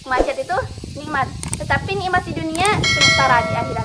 Macet itu nikmat, tetapi nikmat di dunia sengsara di akhirat.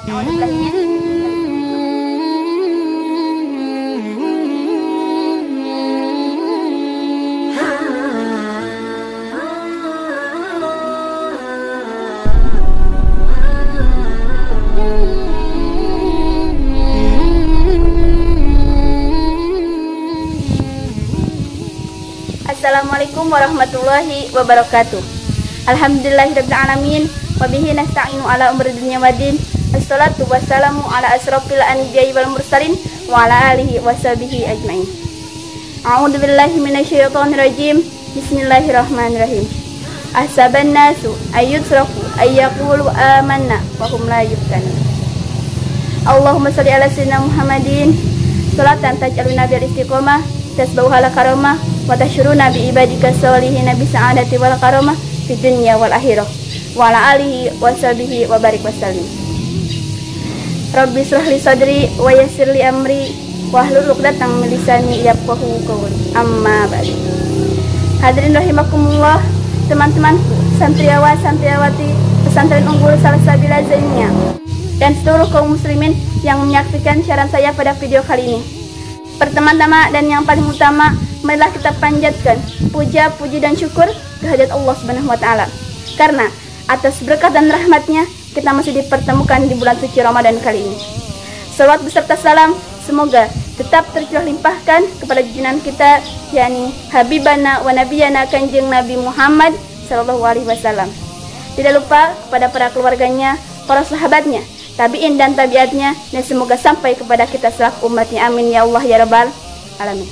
Assalamualaikum warahmatullahi wabarakatuh. Alhamdulillahirabbil alamin wa bihi nasta'inu ala umuri dunya waddin. Assalatu wassalamu ala asrofil anbiya'i wal mursalin wa ala alihi washabihi ajmain. A'udzu billahi minasyaitonir rajim. Bismillahirrahmanirrahim. Ahsaban nasu ayyutraku ayyaqulu amanna wa hum la yuftanun. Allahumma shalli ala sayyidina Muhammadin sholatan taj'aluna bil istiqomah tasbahu ala karamah wa tasyruna bi ibadika sholihin bi sa'adati wal karamah fid dunya wal akhirah wa ala alihi washabihi wa barik wasallim. Rabbi shrah li sadri wa yassir li amri wahlul 'uqdatam min lisani yafqahu qawli. Amma ba'd. Hadirin rahimakumullah, teman-temanku, santriawan santriawati pesantren unggul Salsabila Zainiyah dan seluruh kaum muslimin yang menyaksikan siaran saya pada video kali ini. Pertama-tama dan yang paling utama, marilah kita panjatkan puja, puji dan syukur kehadirat Allah Subhanahu wa taala. Karena atas berkat dan rahmatnya kita masih dipertemukan di bulan suci Ramadan kali ini. Salawat beserta salam semoga tetap tercurah limpahkan kepada junjungan kita, yakni Habibana wa Nabiyana Kanjeng Nabi Muhammad sallallahu alaihi wasallam. Tidak lupa kepada para keluarganya, para sahabatnya, tabi'in dan tabiatnya, dan semoga sampai kepada kita selaku umatnya. Amin ya Allah ya Rabbal alamin.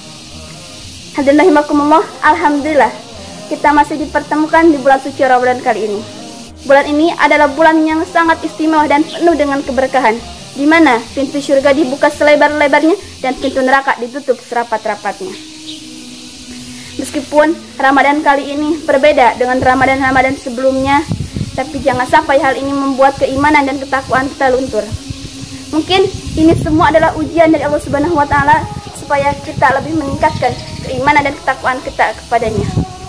Hadirin rahimakumullah, alhamdulillah kita masih dipertemukan di bulan suci Ramadan kali ini. Bulan ini adalah bulan yang sangat istimewa dan penuh dengan keberkahan, di mana pintu surga dibuka selebar-lebarnya dan pintu neraka ditutup serapat-rapatnya. Meskipun Ramadan kali ini berbeda dengan Ramadan-Ramadan sebelumnya, tapi jangan sampai hal ini membuat keimanan dan ketakwaan kita luntur. Mungkin ini semua adalah ujian dari Allah Subhanahu wa taala supaya kita lebih meningkatkan keimanan dan ketakwaan kita kepadanya.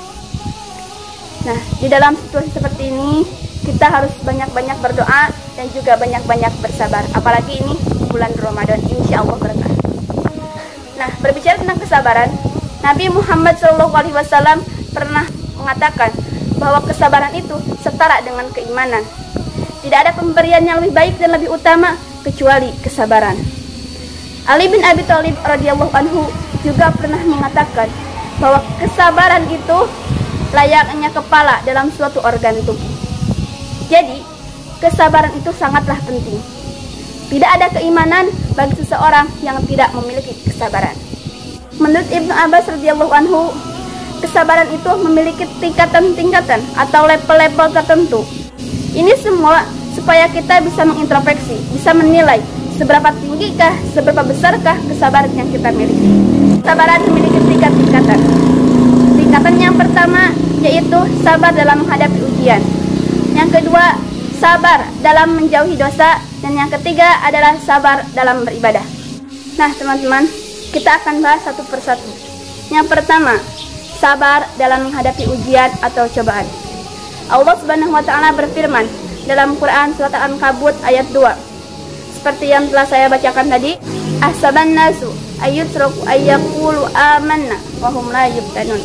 Nah, di dalam situasi seperti ini kita harus banyak-banyak berdoa dan juga banyak-banyak bersabar. Apalagi ini bulan Ramadan, insya Allah berkah. Nah, berbicara tentang kesabaran, Nabi Muhammad SAW pernah mengatakan bahwa kesabaran itu setara dengan keimanan. Tidak ada pemberian yang lebih baik dan lebih utama kecuali kesabaran. Ali bin Abi Thalib radhiyallahu anhu juga pernah mengatakan bahwa kesabaran itu layaknya kepala dalam suatu organ tubuh. Jadi, kesabaran itu sangatlah penting. Tidak ada keimanan bagi seseorang yang tidak memiliki kesabaran. Menurut Ibnu Abbas radhiyallahu anhu, kesabaran itu memiliki tingkatan-tingkatan atau level-level tertentu. Ini semua supaya kita bisa mengintrospeksi, bisa menilai seberapa tinggikah, seberapa besarkah kesabaran yang kita miliki. Kesabaran memiliki tingkat-tingkatan. Tingkatan yang pertama yaitu sabar dalam menghadapi ujian. Yang kedua, sabar dalam menjauhi dosa. Dan yang ketiga adalah sabar dalam beribadah. Nah teman-teman, kita akan bahas satu persatu. Yang pertama, sabar dalam menghadapi ujian atau cobaan. Allah Subhanahu wa taala berfirman dalam Quran surat Al-Ankabut ayat 2. Seperti yang telah saya bacakan tadi, ahsaban nasu ayyutraku ayyaqulu amanna wa hum la yuftanun.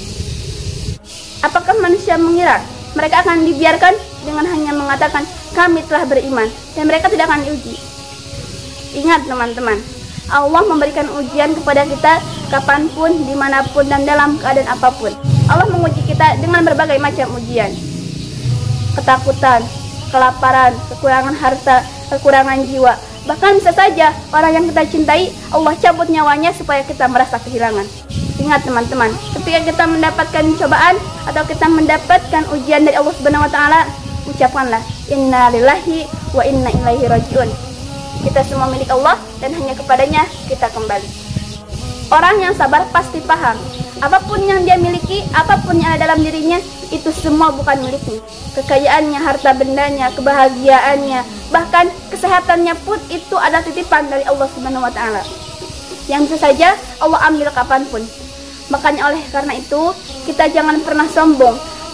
Apakah manusia mengira mereka akan dibiarkan dengan hanya mengatakan kami telah beriman dan mereka tidak akan diuji? Ingat teman-teman, Allah memberikan ujian kepada kita kapanpun, dimanapun, dan dalam keadaan apapun. Allah menguji kita dengan berbagai macam ujian. Ketakutan, kelaparan, kekurangan harta, kekurangan jiwa. Bahkan bisa saja orang yang kita cintai Allah cabut nyawanya supaya kita merasa kehilangan. Ingat teman-teman, ketika kita mendapatkan cobaan atau kita mendapatkan ujian dari Allah Subhanahu wa taala, ucapkanlah inna lillahi wa inna ilaihi rajiun. Kita semua milik Allah dan hanya kepadanya kita kembali. Orang yang sabar pasti paham, apapun yang dia miliki, apapun yang ada dalam dirinya, itu semua bukan miliknya. Kekayaannya, harta bendanya, kebahagiaannya, bahkan kesehatannya pun itu adalah titipan dari Allah Subhanahu wa taala, yang bisa saja Allah ambil kapanpun. Makanya oleh karena itu, kita jangan pernah sombong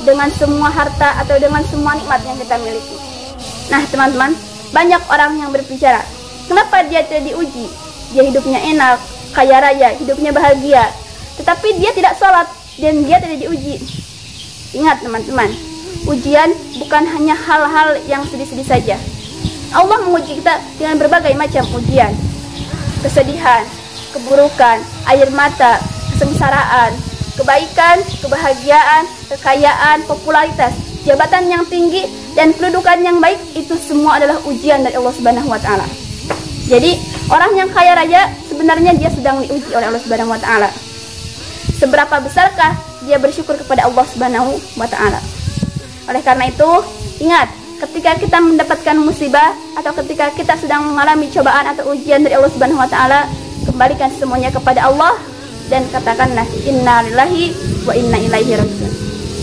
dengan semua harta atau dengan semua nikmat yang kita miliki. Nah teman-teman, banyak orang yang berbicara, kenapa dia tidak diuji? Dia hidupnya enak, kaya raya, hidupnya bahagia, tetapi dia tidak sholat dan dia tidak diuji. Ingat teman-teman, ujian bukan hanya hal-hal yang sedih-sedih saja. Allah menguji kita dengan berbagai macam ujian. Kesedihan, keburukan, air mata, kesengsaraan, kebaikan, kebahagiaan, kekayaan, popularitas, jabatan yang tinggi, dan kedudukan yang baik, itu semua adalah ujian dari Allah Subhanahu wa Ta'ala. Jadi, orang yang kaya raya sebenarnya dia sedang diuji oleh Allah Subhanahu wa Ta'ala. Seberapa besarkah dia bersyukur kepada Allah Subhanahu wa Ta'ala? Oleh karena itu, ingat, ketika kita mendapatkan musibah atau ketika kita sedang mengalami cobaan atau ujian dari Allah Subhanahu wa Ta'ala, kembalikan semuanya kepada Allah dan katakanlah inna lillahi wa inna ilaihi raji'un.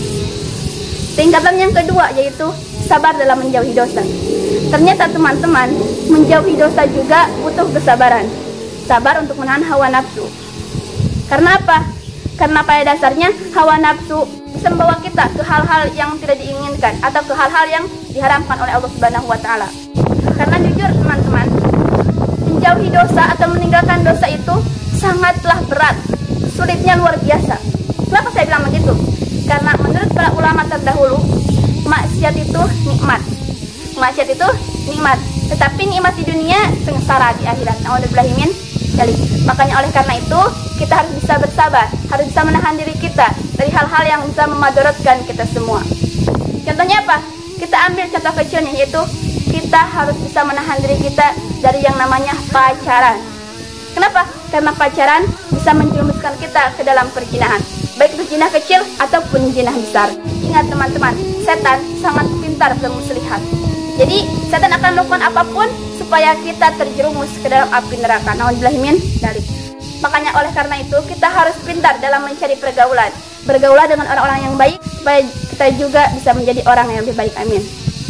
Tingkatan yang kedua yaitu sabar dalam menjauhi dosa. Ternyata teman-teman, menjauhi dosa juga butuh kesabaran. Sabar untuk menahan hawa nafsu. Karena apa? Karena pada dasarnya hawa nafsu bisa membawa kita ke hal-hal yang tidak diinginkan atau ke hal-hal yang diharamkan oleh Allah Subhanahu wa Ta'ala. Karena jujur teman-teman, menjauhi dosa atau meninggalkan dosa itu sangatlah berat, sulitnya luar biasa. Kenapa saya bilang begitu? Karena menurut para ulama terdahulu, maksiat itu nikmat. Maksiat itu nikmat, tetapi nikmat di dunia, sengsara di akhirat. Nauzubillahi min dzalik. Makanya oleh karena itu, kita harus bisa bersabar, harus bisa menahan diri kita dari hal-hal yang bisa memadaratkan kita semua. Contohnya apa? Kita ambil contoh kecilnya, yaitu kita harus bisa menahan diri kita dari yang namanya pacaran. Kenapa? Karena pacaran bisa menjerumuskan kita ke dalam perzinahan, baik itu zina kecil ataupun zina besar. Ingat teman-teman, setan sangat pintar dalam muslihat. Jadi setan akan melakukan apapun supaya kita terjerumus ke dalam api neraka. Nauzubillahi min dzalik. Makanya oleh karena itu kita harus pintar dalam mencari pergaulan. Bergaulah dengan orang-orang yang baik supaya kita juga bisa menjadi orang yang lebih baik. Amin.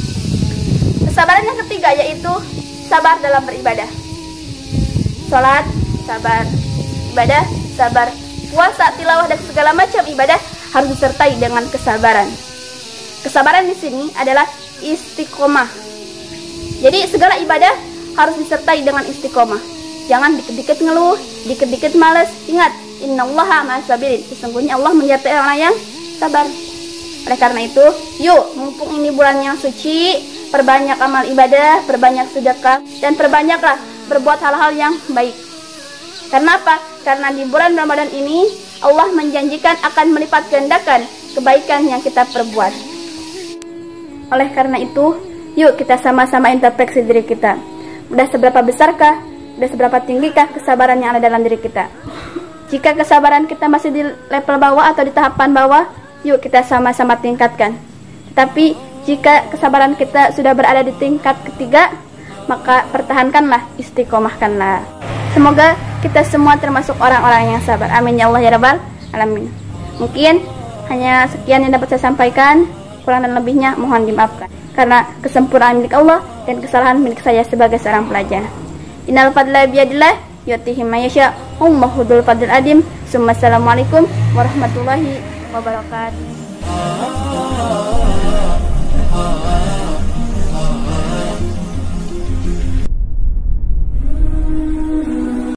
Kesabaran yang ketiga yaitu sabar dalam beribadah. Salat, sabar. Ibadah, sabar. Puasa, tilawah, dan segala macam ibadah harus disertai dengan kesabaran. Kesabaran di sini adalah istiqomah. Jadi segala ibadah harus disertai dengan istiqomah. Jangan dikit-dikit ngeluh, dikit-dikit malas. Ingat, innallaha ma'as-sabirin. Sesungguhnya Allah menyertai orang yang sabar. Oleh karena itu, yuk, mumpung ini bulan yang suci, perbanyak amal ibadah, perbanyak sedekah, dan perbanyaklah berbuat hal-hal yang baik. Karena apa? Karena di bulan Ramadan ini Allah menjanjikan akan melipat gandakan kebaikan yang kita perbuat. Oleh karena itu, yuk kita sama-sama introspeksi diri kita. Udah seberapa besarkah, udah seberapa tinggikah kesabaran yang ada dalam diri kita? Jika kesabaran kita masih di level bawah atau di tahapan bawah, yuk kita sama-sama tingkatkan. Tapi jika kesabaran kita sudah berada di tingkat ketiga, maka pertahankanlah, istiqomahkanlah. Semoga kita semua termasuk orang-orang yang sabar. Amin ya Allah ya Rabbal alamin. Mungkin hanya sekian yang dapat saya sampaikan. Kurang dan lebihnya mohon dimaafkan. Karena kesempurnaan milik Allah dan kesalahan milik saya sebagai seorang pelajar. Innal fadla biyadillah yu'tihi may yasha. Humma fadl adim. Assalamualaikum warahmatullahi wabarakatuh.